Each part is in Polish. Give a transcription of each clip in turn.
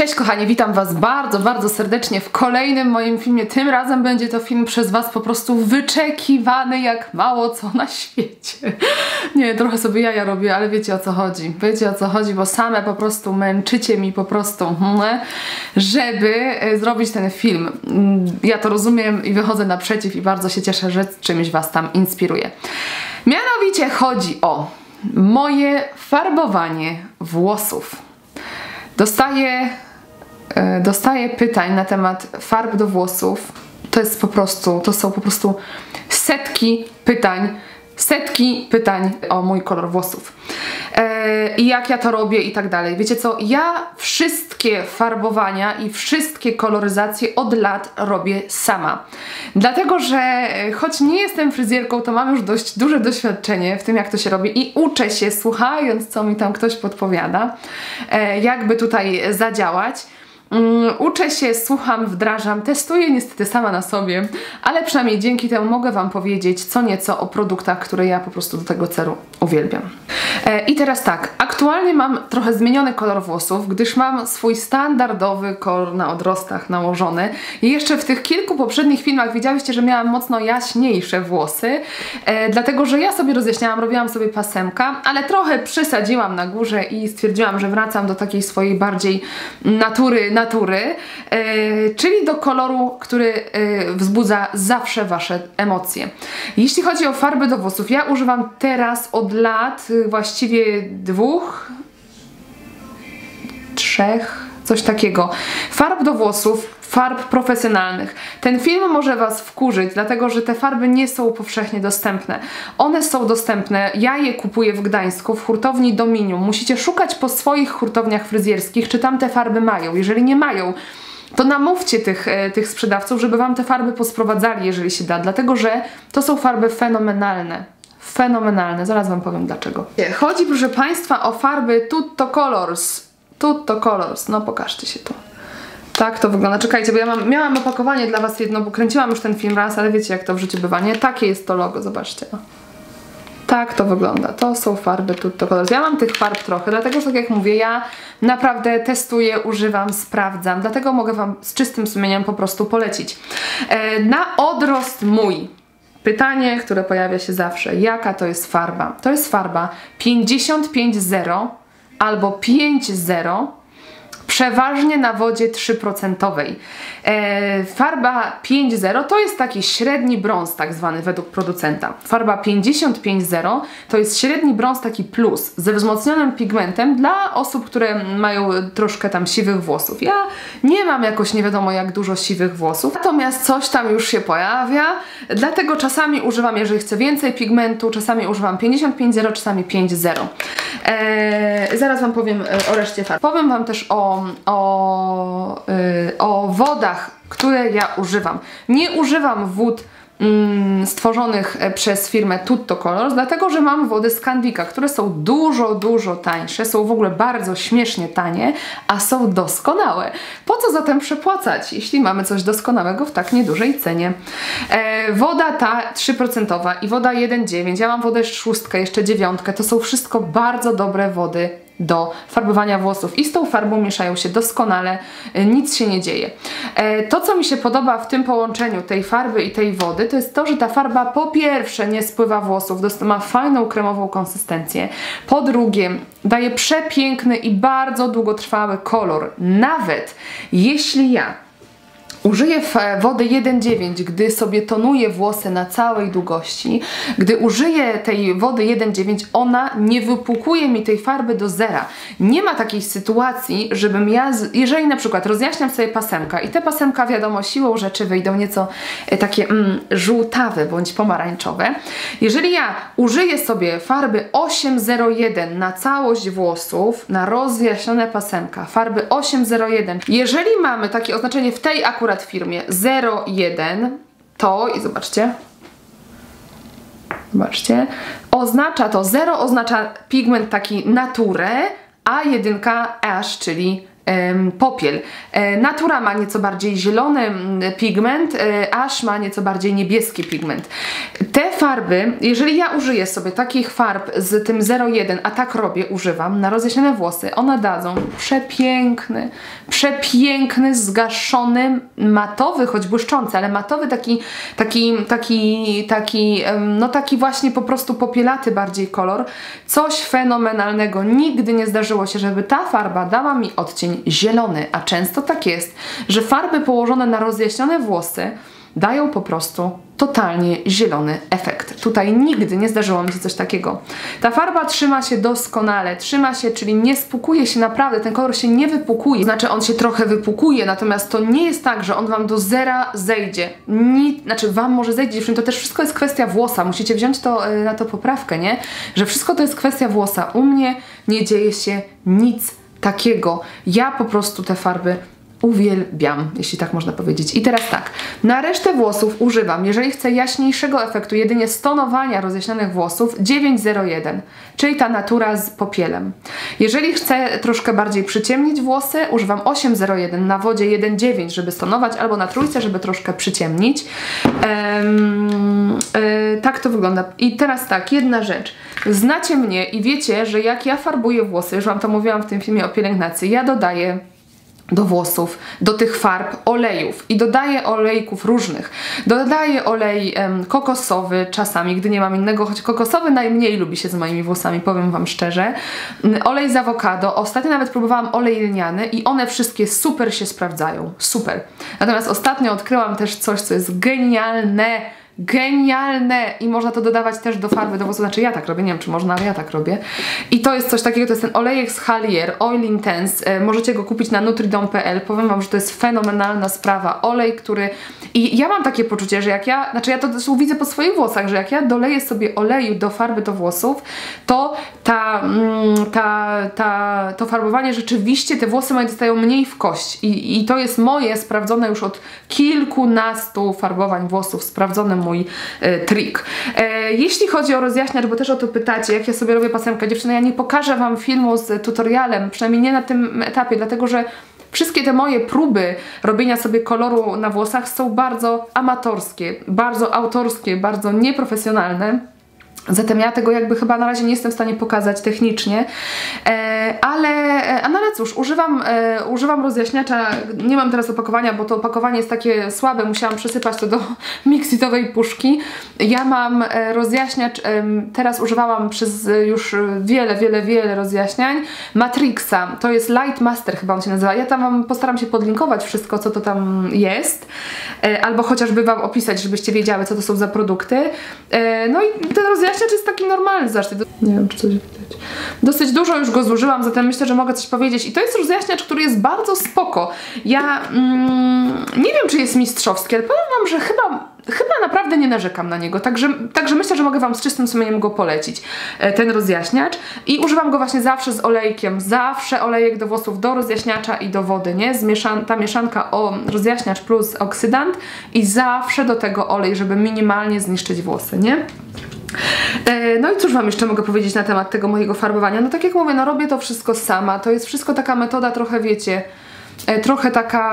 Cześć kochani, witam Was bardzo, bardzo serdecznie w kolejnym moim filmie. Tym razem będzie to film przez Was po prostu wyczekiwany jak mało co na świecie. Nie, trochę sobie jaja robię, ale wiecie o co chodzi. Wiecie o co chodzi, bo same po prostu męczycie mi po prostu, żeby zrobić ten film. Ja to rozumiem i wychodzę naprzeciw i bardzo się cieszę, że czymś Was tam inspiruję. Mianowicie chodzi o moje farbowanie włosów. Dostaję pytań na temat farb do włosów. To są po prostu setki pytań o mój kolor włosów. I jak ja to robię i tak dalej. Wiecie co? Ja wszystkie farbowania i wszystkie koloryzacje od lat robię sama. Dlatego, że choć nie jestem fryzjerką, to mam już dość duże doświadczenie w tym, jak to się robi i uczę się, słuchając, co mi tam ktoś podpowiada, jakby tutaj zadziałać. Uczę się, słucham, wdrażam, testuję niestety sama na sobie, ale przynajmniej dzięki temu mogę Wam powiedzieć co nieco o produktach, które ja po prostu do tego celu uwielbiam. I teraz tak, aktualnie mam trochę zmieniony kolor włosów, gdyż mam swój standardowy kolor na odrostach nałożony i jeszcze w tych kilku poprzednich filmach widziałyście, że miałam mocno jaśniejsze włosy, dlatego, że ja sobie rozjaśniałam, robiłam sobie pasemka, ale trochę przesadziłam na górze i stwierdziłam, że wracam do takiej swojej bardziej natury, czyli do koloru, który wzbudza zawsze Wasze emocje. Jeśli chodzi o farby do włosów, ja używam teraz od lat właściwie 2, 3, coś takiego. Farb do włosów, farb profesjonalnych. Ten film może Was wkurzyć, dlatego że te farby nie są powszechnie dostępne. One są dostępne, ja je kupuję w Gdańsku, w hurtowni Dominium. Musicie szukać po swoich hurtowniach fryzjerskich, czy tam te farby mają. Jeżeli nie mają, to namówcie tych sprzedawców, żeby Wam te farby posprowadzali, jeżeli się da, dlatego że to są farby fenomenalne. Fenomenalne, zaraz Wam powiem dlaczego. Chodzi, proszę Państwa, o farby Tutto Colors. Tutto Colors, no pokażcie się tu. Tak to wygląda. Czekajcie, bo ja miałam opakowanie dla Was jedno, bo kręciłam już ten film raz, ale wiecie jak to w życiu bywa, nie? Takie jest to logo, zobaczcie. Tak to wygląda. To są farby Tutto Colors. Ja mam tych farb trochę, dlatego że tak jak mówię, ja naprawdę testuję, używam, sprawdzam, dlatego mogę Wam z czystym sumieniem po prostu polecić. Na odrost mój. Pytanie, które pojawia się zawsze. Jaka to jest farba? To jest farba 55.0 albo 5.0, przeważnie na wodzie 3%. Farba 5.0 to jest taki średni brąz tak zwany według producenta. Farba 55.0 to jest średni brąz taki plus ze wzmocnionym pigmentem dla osób, które mają troszkę tam siwych włosów. Ja nie mam jakoś nie wiadomo jak dużo siwych włosów, natomiast coś tam już się pojawia, dlatego czasami używam, jeżeli chcę więcej pigmentu, czasami używam 55.0, czasami 5.0. Zaraz Wam powiem o reszcie farb. Powiem Wam też o wodach, które ja używam. Nie używam wód stworzonych przez firmę Tutto Colors, dlatego że mam wody z Candika, które są dużo tańsze, są w ogóle bardzo śmiesznie tanie, a są doskonałe. Po co zatem przepłacać, jeśli mamy coś doskonałego w tak niedużej cenie? Woda ta 3% i woda 1,9, ja mam wodę 6, jeszcze 9, to są wszystko bardzo dobre wody do farbowania włosów i z tą farbą mieszają się doskonale, nic się nie dzieje. To, co mi się podoba w tym połączeniu tej farby i tej wody, to jest to, że ta farba po pierwsze nie spływa włosów, ma fajną kremową konsystencję, po drugie daje przepiękny i bardzo długotrwały kolor, nawet jeśli ja użyję wody 1,9, gdy sobie tonuję włosy na całej długości. Gdy użyję tej wody 1,9, ona nie wypłukuje mi tej farby do zera. Nie ma takiej sytuacji, żebym ja, jeżeli na przykład rozjaśniam sobie pasemka i te pasemka wiadomo siłą rzeczy wyjdą nieco takie żółtawe bądź pomarańczowe. Jeżeli ja użyję sobie farby 801 na całość włosów, na rozjaśnione pasemka, farby 801, jeżeli mamy takie oznaczenie w tej akurat firmie 0,1, to i zobaczcie, oznacza to 0 oznacza pigment taki naturę, a 1 ash, czyli popiel. Natura ma nieco bardziej zielony pigment, Ash ma nieco bardziej niebieski pigment. Te farby, jeżeli ja użyję sobie takich farb z tym 01, a tak robię, używam, na rozjaśnione włosy, one dadzą przepiękny, zgaszony, matowy, choć błyszczący, ale matowy no taki właśnie po prostu popielaty bardziej kolor. Coś fenomenalnego. Nigdy nie zdarzyło się, żeby ta farba dała mi odcień zielony, a często tak jest, że farby położone na rozjaśnione włosy dają po prostu totalnie zielony efekt. Tutaj nigdy nie zdarzyło mi się coś takiego. Ta farba trzyma się doskonale, czyli nie spukuje się naprawdę, ten kolor się nie wypukuje, znaczy on się trochę wypukuje, natomiast to nie jest tak, że on wam do zera zejdzie. Znaczy wam może zejdzie, dziewczyny, to też wszystko jest kwestia włosa, musicie wziąć na to poprawkę, nie? Że wszystko to jest kwestia włosa. U mnie nie dzieje się nic takiego. Ja po prostu te farby uwielbiam, jeśli tak można powiedzieć. I teraz tak, na resztę włosów używam, jeżeli chcę jaśniejszego efektu, jedynie stonowania rozjaśnionych włosów, 901, czyli ta natura z popielem. Jeżeli chcę troszkę bardziej przyciemnić włosy, używam 801 na wodzie 1,9, żeby stonować, albo na trójce, żeby troszkę przyciemnić. Tak to wygląda. I teraz tak, jedna rzecz. Znacie mnie i wiecie, że jak ja farbuję włosy, już wam to mówiłam w tym filmie o pielęgnacji, ja dodaję do włosów, do tych farb olejów i dodaję olejków różnych. Dodaję olej kokosowy czasami, gdy nie mam innego, choć kokosowy najmniej lubi się z moimi włosami, powiem wam szczerze. Olej z awokado, ostatnio nawet próbowałam olej lniany i one wszystkie super się sprawdzają, super. Natomiast ostatnio odkryłam też coś, co jest genialne i można to dodawać też do farby do włosów, znaczy ja tak robię, nie wiem czy można, ale ja tak robię i to jest coś takiego, to jest ten olejek z Halier Oil Intense, możecie go kupić na nutridom.pl, powiem wam, że to jest fenomenalna sprawa, olej, który i ja mam takie poczucie, że jak ja, znaczy ja to zresztą widzę po swoich włosach, że jak ja doleję sobie oleju do farby do włosów, to to farbowanie rzeczywiście, te włosy moje dostają mniej w kość i to jest moje sprawdzone już od kilkunastu farbowań włosów, sprawdzony mój trik. Jeśli chodzi o rozjaśniacz, bo też o to pytacie, jak ja sobie robię pasemkę, dziewczyny, ja nie pokażę wam filmu z tutorialem, przynajmniej nie na tym etapie, dlatego że wszystkie te moje próby robienia sobie koloru na włosach są bardzo amatorskie, bardzo autorskie, bardzo nieprofesjonalne. Zatem ja tego jakby chyba na razie nie jestem w stanie pokazać technicznie, ale cóż, używam rozjaśniacza, nie mam teraz opakowania, bo to opakowanie jest takie słabe, musiałam przesypać to do mixitowej puszki. Ja mam rozjaśniacz, teraz używałam przez już wiele rozjaśniań, Matrixa, to jest Light Master chyba on się nazywa, ja tam wam postaram się podlinkować wszystko, co to tam jest, albo chociażby wam opisać, żebyście wiedziały, co to są za produkty. No i ten rozjaśniacz jest taki normalny, zresztą. Nie wiem, czy coś widać. Dosyć dużo już go zużyłam, zatem myślę, że mogę coś powiedzieć. I to jest rozjaśniacz, który jest bardzo spoko. Ja nie wiem, czy jest mistrzowski, ale powiem wam, że chyba naprawdę nie narzekam na niego. Także myślę, że mogę wam z czystym sumieniem go polecić. Ten rozjaśniacz. I używam go właśnie zawsze z olejkiem. Zawsze olejek do włosów, do rozjaśniacza i do wody, nie? Ta mieszanka rozjaśniacz plus oksydant i zawsze do tego olej, żeby minimalnie zniszczyć włosy, nie? No i cóż wam jeszcze mogę powiedzieć na temat tego mojego farbowania? No tak jak mówię, no robię to wszystko sama, to jest wszystko taka metoda trochę, wiecie, trochę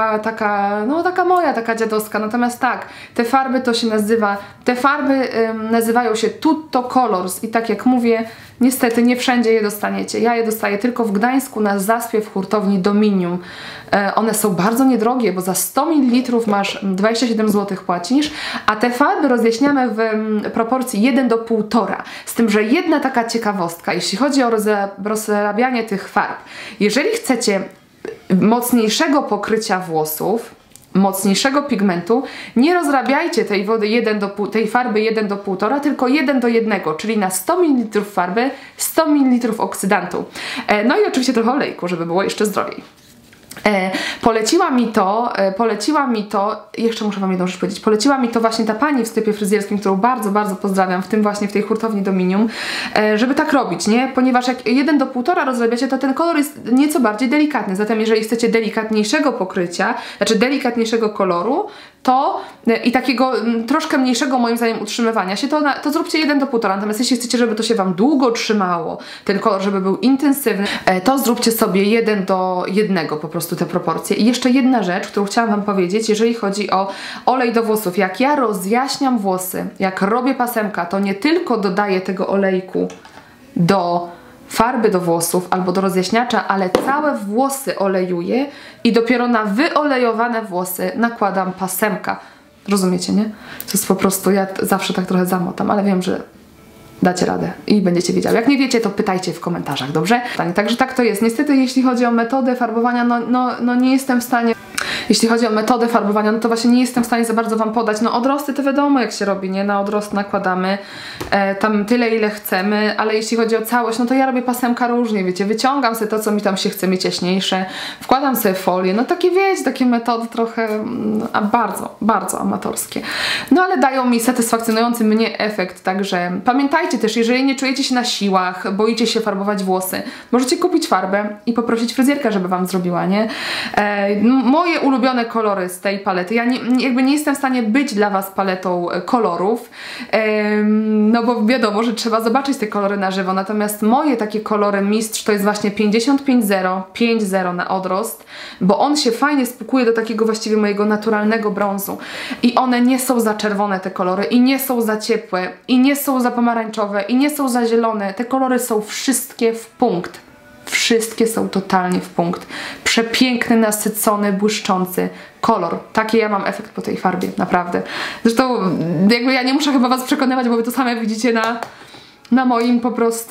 taka moja, taka dziadowska, natomiast tak, te farby to się nazywa, nazywają się Tutto Colors i tak jak mówię, niestety nie wszędzie je dostaniecie. Ja je dostaję tylko w Gdańsku na zaspie w hurtowni Dominium. One są bardzo niedrogie, bo za 100 ml masz 27 zł płacisz, a te farby rozjaśniamy w proporcji 1 do 1,5. Z tym, że jedna taka ciekawostka, jeśli chodzi o rozrabianie tych farb. Jeżeli chcecie mocniejszego pokrycia włosów, mocniejszego pigmentu, nie rozrabiajcie tej wody tej farby 1 do 1,5, tylko 1 do 1, czyli na 100 ml farby 100 ml oksydantu. No i oczywiście trochę olejku, żeby było jeszcze zdrowiej. Poleciła mi to, jeszcze muszę wam jedną rzecz powiedzieć, poleciła mi to właśnie ta pani w sklepie fryzjerskim, którą bardzo pozdrawiam, w tym właśnie w tej hurtowni Dominium, żeby tak robić, nie? Ponieważ jak 1 do 1,5 rozrabiacie, to ten kolor jest nieco bardziej delikatny, zatem jeżeli chcecie delikatniejszego pokrycia, znaczy delikatniejszego koloru, to i takiego troszkę mniejszego moim zdaniem utrzymywania się, to zróbcie 1 do 1,5. Natomiast jeśli chcecie, żeby to się Wam długo trzymało, ten kolor, żeby był intensywny, to zróbcie sobie 1 do 1 po prostu te proporcje. I jeszcze jedna rzecz, którą chciałam Wam powiedzieć, jeżeli chodzi o olej do włosów. Jak ja rozjaśniam włosy, jak robię pasemka, to nie tylko dodaję tego olejku do farby do włosów albo do rozjaśniacza, ale całe włosy olejuję i dopiero na wyolejowane włosy nakładam pasemka. Rozumiecie, nie? To jest po prostu, ja zawsze tak trochę zamotam, ale wiem, że dacie radę i będziecie wiedziały. Jak nie wiecie, to pytajcie w komentarzach, dobrze? Także tak to jest. Niestety, jeśli chodzi o metodę farbowania, no nie jestem w stanie... Jeśli chodzi o metodę farbowania, no to właśnie nie jestem w stanie za bardzo Wam podać. No odrosty to wiadomo jak się robi, nie? Na odrost nakładamy tam tyle ile chcemy, ale jeśli chodzi o całość, no to ja robię pasemka różnie, wiecie, wyciągam sobie to, co mi tam się chce mieć jaśniejsze, wkładam sobie folię, no takie wiecie, takie metody trochę bardzo, bardzo amatorskie. No ale dają mi satysfakcjonujący mnie efekt, także pamiętajcie też, jeżeli nie czujecie się na siłach, boicie się farbować włosy, możecie kupić farbę i poprosić fryzjerkę, żeby Wam zrobiła, nie? Moje ulubione kolory z tej palety. Ja jakby nie jestem w stanie być dla Was paletą kolorów, no bo wiadomo, że trzeba zobaczyć te kolory na żywo, natomiast moje takie kolory mistrz to jest właśnie 55-0, 5-0 na odrost, bo on się fajnie spukuje do takiego właściwie mojego naturalnego brązu i one nie są za czerwone te kolory i nie są za ciepłe i nie są za pomarańczowe i nie są za zielone. Te kolory są wszystkie w punkt. Wszystkie są totalnie w punkt. Przepiękny, nasycony, błyszczący kolor. Taki ja mam efekt po tej farbie, naprawdę. Zresztą jakby ja nie muszę chyba Was przekonywać, bo Wy to same widzicie na moim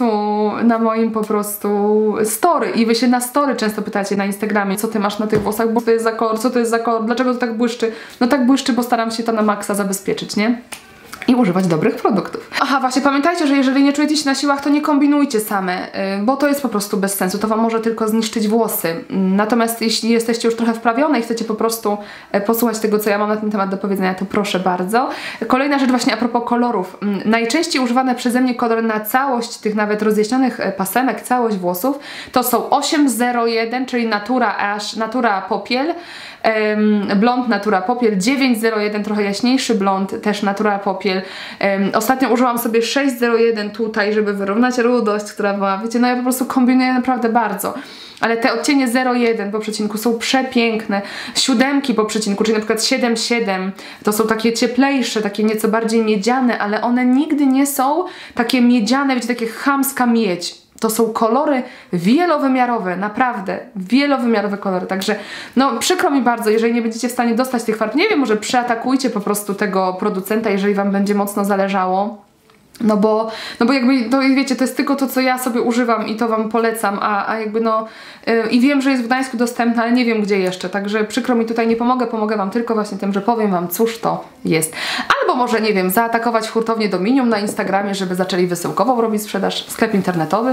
po prostu story. I Wy się na story często pytacie na Instagramie, co Ty masz na tych włosach, bo to jest za kolor, co to jest za kolor, dlaczego to tak błyszczy? No tak błyszczy, bo staram się to na maksa zabezpieczyć, nie? I używać dobrych produktów. Aha, właśnie pamiętajcie, że jeżeli nie czujecie się na siłach, to nie kombinujcie same, bo to jest po prostu bez sensu, to Wam może tylko zniszczyć włosy. Natomiast jeśli jesteście już trochę wprawione i chcecie po prostu posłuchać tego, co ja mam na ten temat do powiedzenia, to proszę bardzo. Kolejna rzecz właśnie a propos kolorów. Najczęściej używane przeze mnie kolory na całość tych nawet rozjaśnionych pasemek, całość włosów, to są 801, czyli Natura Ash, Natura Popiel, blond Natura Popiel, 901 trochę jaśniejszy blond, też Natura Popiel. Ostatnio użyłam sobie 601 tutaj, żeby wyrównać rudość, która była, wiecie, no ja po prostu kombinuję naprawdę bardzo. Ale te odcienie 01 po przecinku są przepiękne. 7 po przecinku, czyli na przykład 7,7 to są takie cieplejsze, takie nieco bardziej miedziane, ale one nigdy nie są takie miedziane, wiecie, takie chamska miedź. To są kolory wielowymiarowe, naprawdę wielowymiarowe kolory, także no przykro mi bardzo, jeżeli nie będziecie w stanie dostać tych farb, nie wiem, może przeatakujcie po prostu tego producenta, jeżeli Wam będzie mocno zależało. No bo jakby, to wiecie, to jest tylko to, co ja sobie używam i to Wam polecam, a jakby no i wiem, że jest w Gdańsku dostępne, ale nie wiem gdzie jeszcze, także przykro mi tutaj nie pomogę Wam tylko właśnie tym, że powiem Wam, cóż to jest. Albo może, nie wiem, zaatakować hurtownię Dominium na Instagramie, żeby zaczęli wysyłkową robić sprzedaż, sklep internetowy.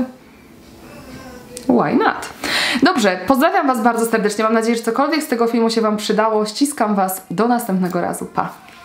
Why not? Dobrze, pozdrawiam Was bardzo serdecznie, mam nadzieję, że cokolwiek z tego filmu się Wam przydało, ściskam Was, do następnego razu, pa!